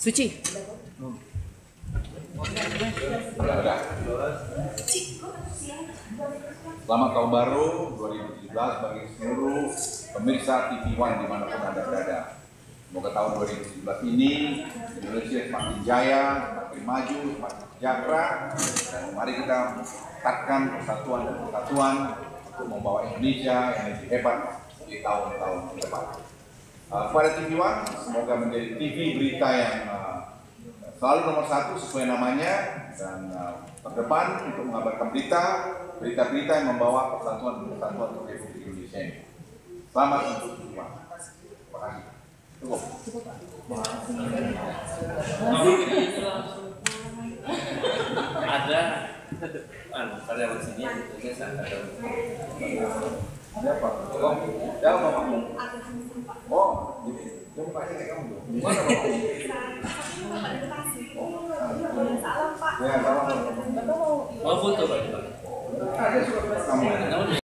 Suci. Udah. Selamat tahun baru 2017 bagi seluruh pemirsa TV One dimanapun Anda berada. Semoga tahun 2017 ini Indonesia semakin jaya, semakin maju, semakin sejahtera, dan mari kita tingkatkan persatuan dan kesatuan untuk membawa Indonesia yang lebih hebat di tahun-tahun ke depan. Kepada TV One, semoga menjadi TV berita yang selalu nomor satu sesuai namanya dan terdepan untuk mengabarkan berita-berita yang membawa persatuan dan kesatuan untuk Republik Indonesia ini. Selamat untuk TV One. Terima kasih. Cukup. Ada pada sini Ada apa? Oh, ada apa kamu? Oh, jadi kamu kasih kamu dong. Gimana Pak? Ya, salam. mau foto Pak? Ada surat kamu.